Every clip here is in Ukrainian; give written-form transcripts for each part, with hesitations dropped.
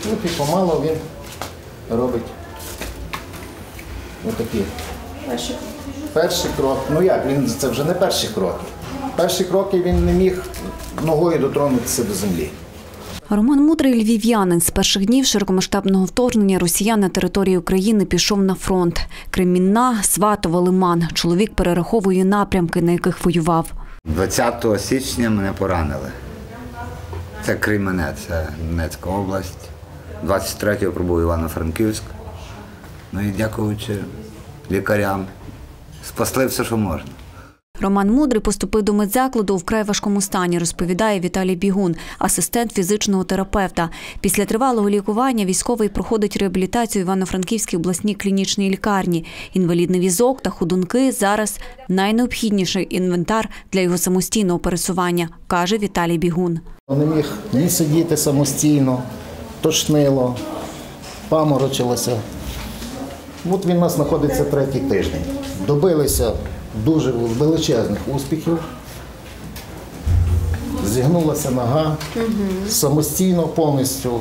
І помало він робить отакі. Перший крок. Ну як, це вже не перші кроки. Перші кроки він не міг ногою дотронутися до землі. Роман Мудрий – львів'янин. З перших днів широкомасштабного вторгнення росіян на території України пішов на фронт. Кремінна, Сватове, Лиман. Чоловік перераховує напрямки, на яких воював. 20 січня мене поранили. Це Кременне, це Донецька область. 23-го пробув Івано-Франківськ. Ну і дякуючи лікарям, спасли все, що можна. Роман Мудрий поступив до медзакладу у вкрай важкому стані, розповідає Віталій Бігун, асистент фізичного терапевта. Після тривалого лікування військовий проходить реабілітацію в Івано-Франківській обласній клінічній лікарні. Інвалідний візок та ходунки – зараз найнеобхідніший інвентар для його самостійного пересування, каже Віталій Бігун. Не міг ні сидіти самостійно, тошнило, паморочилося. От він у нас знаходиться третій тиждень. Добилися дуже величезних успіхів. Зігнулася нога, самостійно, повністю.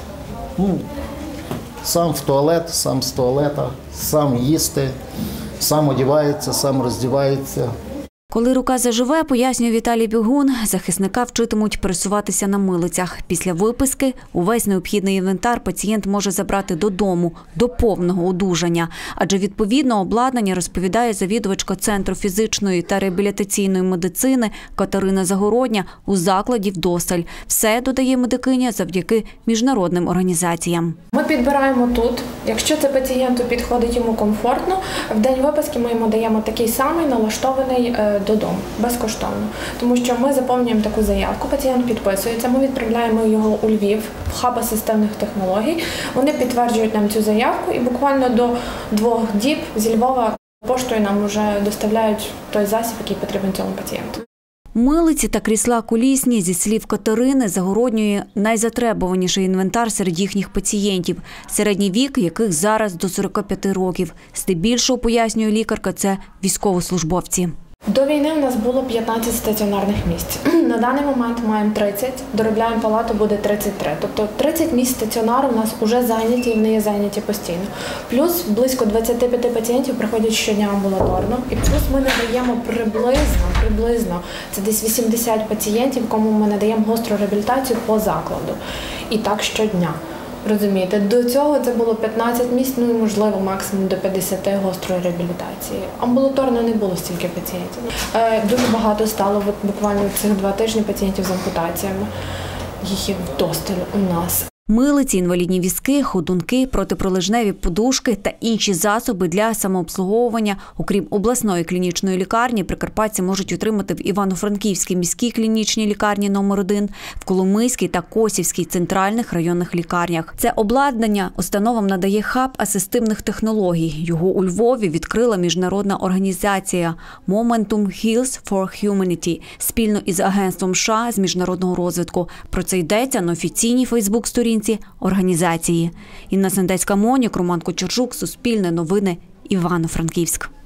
Сам в туалет, сам з туалета, сам їсти, сам одягається, сам роздівається. Коли рука заживе, пояснює Віталій Бігун, захисника вчитимуть пересуватися на милицях. Після виписки увесь необхідний інвентар пацієнт може забрати додому, до повного одужання. Адже відповідно обладнання, розповідає завідувачка Центру фізичної та реабілітаційної медицини Катерина Загородня, у закладі вдосталь. Все, додає медикиня, завдяки міжнародним організаціям. Ми підбираємо тут. Якщо це пацієнту підходить, йому комфортно, в день виписки ми йому даємо такий самий налаштований додому, безкоштовно. Тому що ми заповнюємо таку заявку, пацієнт підписується, ми відправляємо його у Львів, в хаб асистивних технологій. Вони підтверджують нам цю заявку і буквально до 2 діб зі Львова поштою нам вже доставляють той засіб, який потрібен цьому пацієнту. Милиці та крісла колісні, зі слів Катерини, Загородньої найзатребуваніший інвентар серед їхніх пацієнтів, середній вік яких зараз до 45 років. Здебільшого, пояснює лікарка, це військовослужбовці. До війни у нас було 15 стаціонарних місць. На даний момент маємо 30, доробляємо палату, буде 33. Тобто 30 місць стаціонару у нас вже зайняті і вони є зайняті постійно. Плюс близько 25 пацієнтів приходять щодня амбулаторно. І плюс ми надаємо приблизно, це десь 80 пацієнтів, кому ми надаємо гостру реабілітацію по закладу. І так щодня. Розумієте, до цього це було 15 місць, ну і, можливо, максимум до 50 гострої реабілітації. Амбулаторно не було стільки пацієнтів. Дуже багато стало буквально цих 2 тижні пацієнтів з ампутаціями. Їх є вдосталь у нас. Милиці, інвалідні візки, ходунки, протипролежневі подушки та інші засоби для самообслуговування, окрім обласної клінічної лікарні, прикарпатці можуть отримати в Івано-Франківській міській клінічній лікарні номер 1, в Коломийській та Косівській центральних районних лікарнях. Це обладнання установам надає хаб асистивних технологій. Його у Львові відкрила міжнародна організація Momentum Heals for Humanity спільно із Агентством США з міжнародного розвитку. Про це йдеться на офіційній фейсбук-сторінці організації. Інна Сендецька, Монік, Роман Кочержук, Суспільне новини, Івано-Франківськ.